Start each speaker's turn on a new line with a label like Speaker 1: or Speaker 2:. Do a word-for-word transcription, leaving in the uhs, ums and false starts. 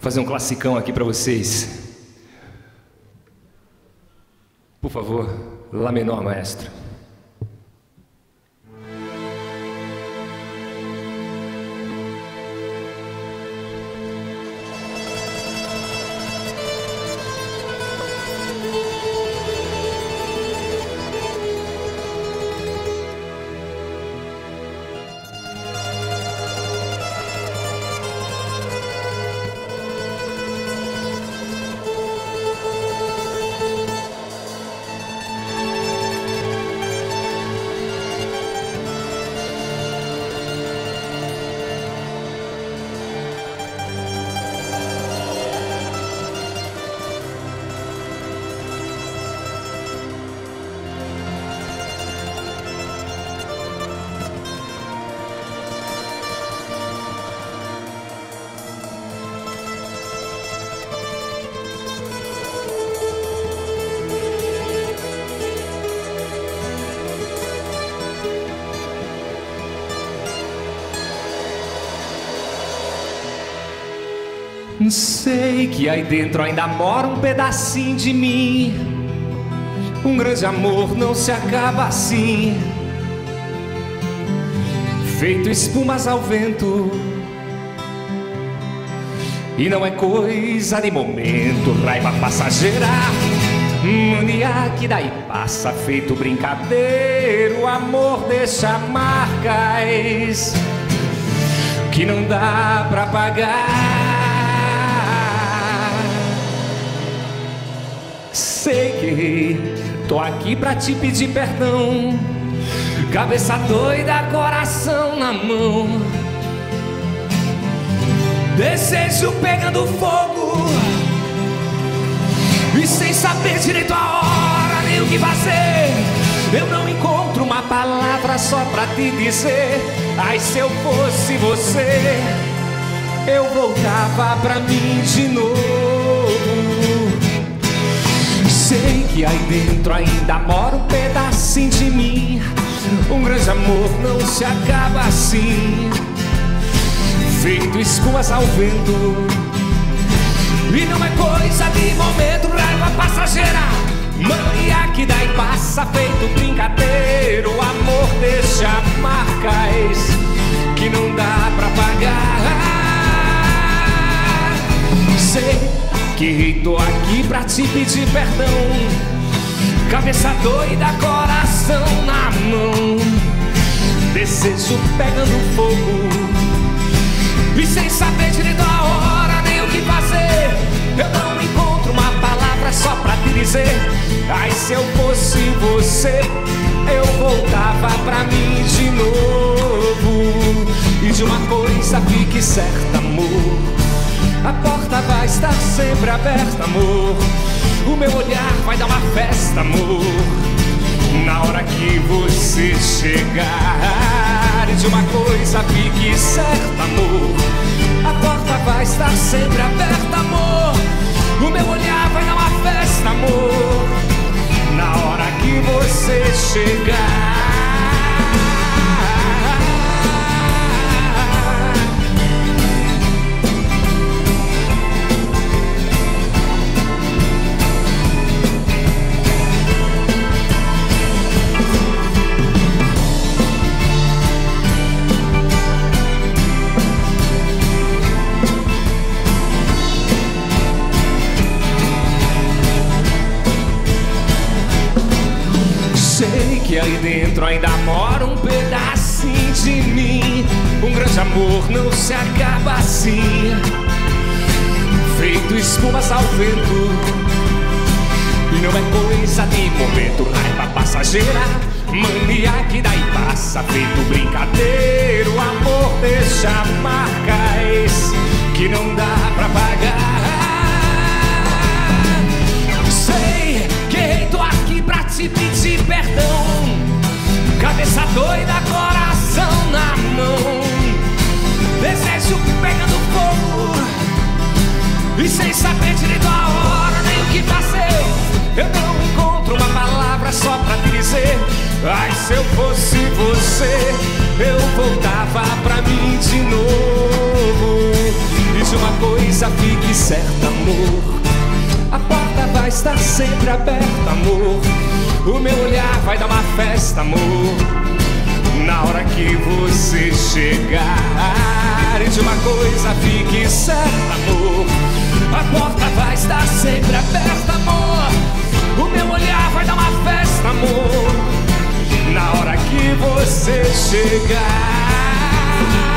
Speaker 1: fazer um classicão aqui pra vocês. Por favor, Lá menor, maestro. Sei que aí dentro ainda mora um pedacinho de mim. Um grande amor não se acaba assim, feito espumas ao vento. E não é coisa de momento, raiva passageira, mania que daí passa, feito brincadeira. O amor deixa marcas que não dá pra pagar. Sei que errei, tô aqui pra te pedir perdão. Cabeça doida, coração na mão, desejo pegando fogo e sem saber direito a hora nem o que fazer. Eu não encontro uma palavra só pra te dizer. Ai, se eu fosse você, eu voltava pra mim de novo. Sei que aí dentro ainda mora um pedacinho de mim. Um grande amor não se acaba assim, feito espumas ao vento. E não é coisa de momento, raiva passageira, mania que daí passa, feito brincadeira. O amor deixa marcas que não dá pra pagar. Sei que tô aqui pra te pedir perdão. Cabeça doida, coração na mão, desejo pegando fogo e sem saber direito a hora nem o que fazer. Eu não encontro uma palavra só pra te dizer. Ai, se eu fosse você, eu voltava pra mim de novo. E de uma coisa fique certa, amor, a porta vai estar sempre aberta, amor. O meu olhar vai dar uma festa, amor, na hora que você chegar. E de uma coisa fique certa, amor, a porta vai estar sempre aberta, amor. O meu olhar vai dar uma festa, amor, na hora que você chegar. Sei que aí dentro ainda mora um pedacinho de mim. Um grande amor não se acaba assim, feito espumas ao vento. E não é coisa de momento, raiva passageira, mania que daí passa, feito brincadeira. O amor deixa marcas que não dá pra pagar. Sei que errei, tô aqui pra te pedir perdão. Cabeça doida, coração na mão, desejo pegando fogo e sem saber direito a hora nem o que fazer. Eu não encontro uma palavra só pra te dizer. Ai, se eu fosse você, eu voltava pra mim de novo. E de uma coisa coisa fique certa, amor, a porta vai estar sempre aberta, amor. O meu olhar vai dar uma festa, amor, na hora que você chegar. E de uma coisa fique certa, amor, a porta vai estar sempre aberta, amor. O meu olhar vai dar uma festa, amor, na hora que você chegar.